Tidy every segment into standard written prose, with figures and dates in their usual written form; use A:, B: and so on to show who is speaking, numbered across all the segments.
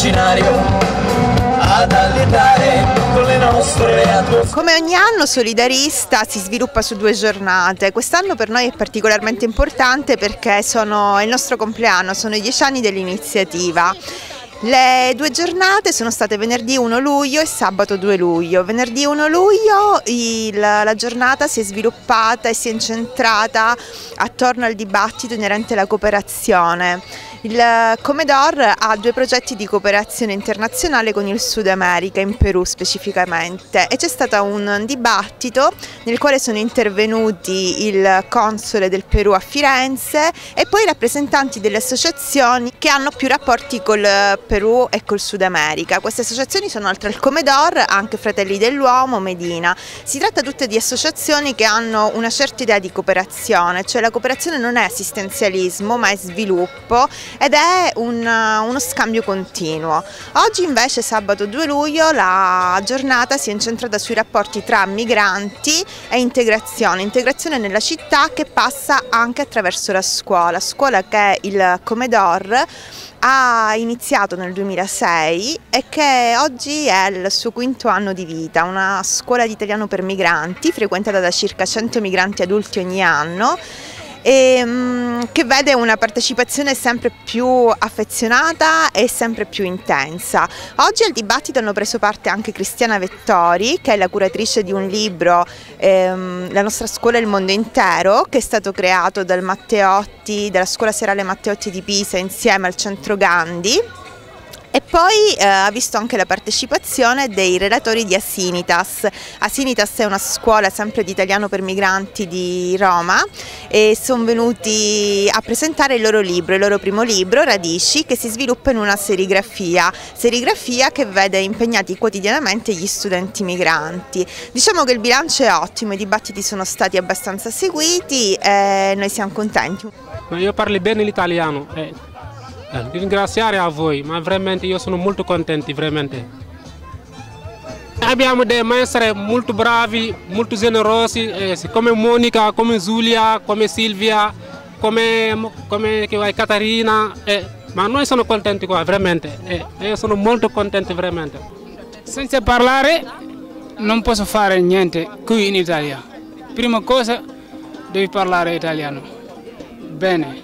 A: immaginario ad allietare con le nostre atmosfere.
B: Come ogni anno Solidarista si sviluppa su 2 giornate. Quest'anno per noi è particolarmente importante perché è il nostro compleanno, sono i 10 anni dell'iniziativa. Le 2 giornate sono state venerdì 1 luglio e sabato 2 luglio. Venerdì 1 luglio la giornata si è sviluppata e si è incentrata attorno al dibattito inerente alla cooperazione. Il Comedor ha 2 progetti di cooperazione internazionale con il Sud America, in Perù specificamente, e c'è stato un dibattito nel quale sono intervenuti il console del Perù a Firenze e poi i rappresentanti delle associazioni che hanno più rapporti col Perù e col Sud America. Queste associazioni sono oltre al Comedor anche Fratelli dell'Uomo, Medina. Si tratta tutte di associazioni che hanno una certa idea di cooperazione, cioè la cooperazione non è assistenzialismo ma è sviluppo ed è uno scambio continuo. Oggi invece, sabato 2 luglio, la giornata si è incentrata sui rapporti tra migranti e integrazione nella città che passa anche attraverso la scuola che il Comedor ha iniziato nel 2006 e che oggi è il suo 5° anno di vita, una scuola di italiano per migranti frequentata da circa 100 migranti adulti ogni anno, e che vede una partecipazione sempre più affezionata e sempre più intensa. Oggi al dibattito hanno preso parte anche Cristiana Vettori, che è la curatrice di un libro, La nostra scuola e il mondo intero, che è stato creato dalla scuola serale Matteotti di Pisa insieme al centro Gandhi. E poi ha visto anche la partecipazione dei relatori di Asinitas. Asinitas è una scuola sempre di italiano per migranti di Roma e sono venuti a presentare il loro primo libro, Radici, che si sviluppa in una serigrafia che vede impegnati quotidianamente gli studenti migranti. Diciamo che il bilancio è ottimo, i dibattiti sono stati abbastanza seguiti e noi siamo contenti.
C: Io parlo bene l'italiano. Ringraziare a voi, ma veramente io sono molto contento, veramente. Abbiamo dei maestri molto bravi, molto generosi, come Monica, come Giulia, come Silvia, come Caterina, ma noi siamo contenti qua, veramente. Io sono molto contento, veramente.
D: Senza parlare non posso fare niente qui in Italia. Prima cosa devi parlare italiano. Bene.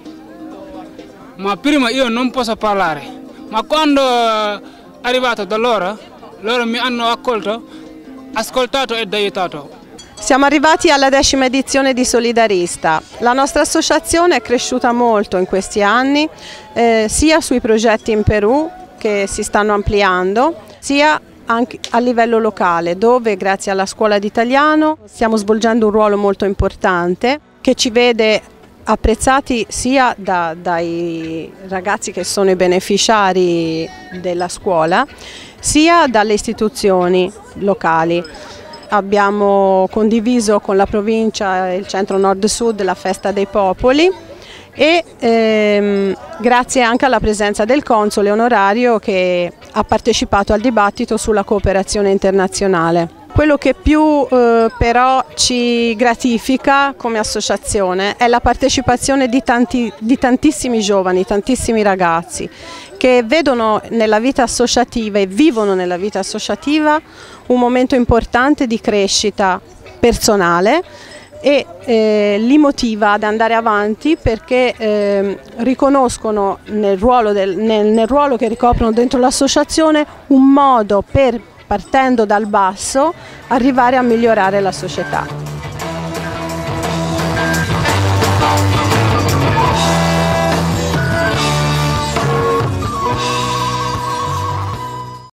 D: Ma prima io non posso parlare, ma quando è arrivato da loro mi hanno ascoltato ed aiutato.
E: Siamo arrivati alla 10ª edizione di Solidarista. La nostra associazione è cresciuta molto in questi anni, sia sui progetti in Perù che si stanno ampliando, sia anche a livello locale, dove grazie alla scuola di italiano stiamo svolgendo un ruolo molto importante che ci vede apprezzati sia dai ragazzi che sono i beneficiari della scuola, sia dalle istituzioni locali. Abbiamo condiviso con la provincia e il centro nord-sud la festa dei popoli e grazie anche alla presenza del console onorario che ha partecipato al dibattito sulla cooperazione internazionale. Quello che più però ci gratifica come associazione è la partecipazione di tantissimi giovani, tantissimi ragazzi che vedono nella vita associativa e vivono nella vita associativa un momento importante di crescita personale e li motiva ad andare avanti perché riconoscono nel ruolo che ricoprono dentro l'associazione un modo per, partendo dal basso, arrivare a migliorare la società.